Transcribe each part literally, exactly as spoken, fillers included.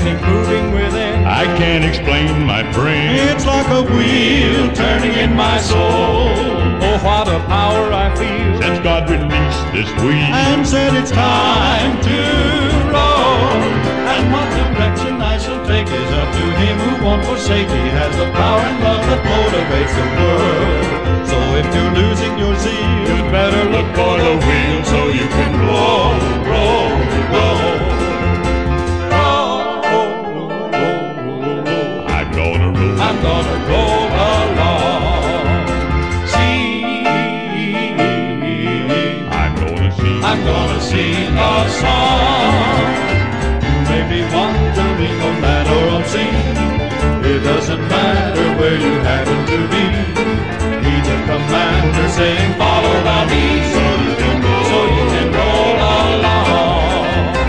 blessings moving within. I can't explain my brain. It's like a wheel turning in my soul. Oh, what a power I feel Since God released this wheel and said it's time to roll. And what direction I shall take is up to him who won't forsake. He has the power and love that motivates the world. So if you're losing your zeal, you'd better look for the wheel so you can roll, roll, roll. I'm gonna roll. I'm gonna roll along. See, I'm gonna sing. I'm gonna sing a song. You may be wandering on land or on sea. It doesn't matter where you happen to be. He's a commander saying, follow thou me, so you can roll, so you can roll along.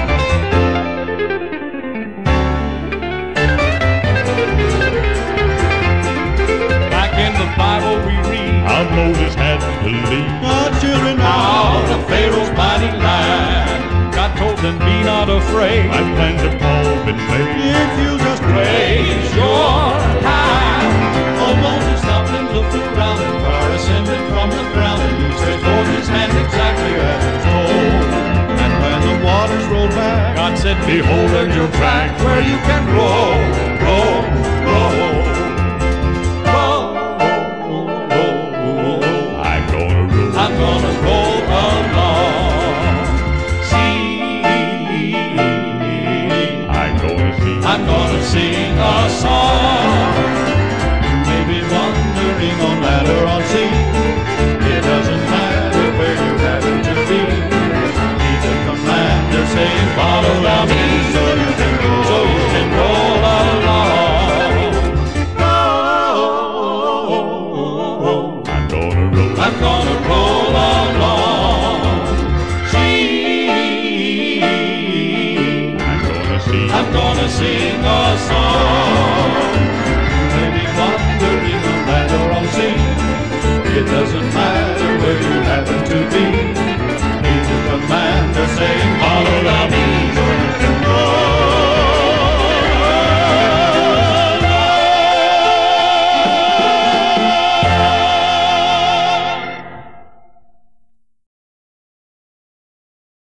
Back in the Bible we read How Moses had to lead God's children out of Pharaoh's mighty land. God told them, be not afraid. My plans have all been made. If you just raise your hand. Oh, Moses stopped and looked around, and fire ascended from the ground, and he stretched forth his hand exactly as was told. And when the waters rolled back, God said, behold, there's your track.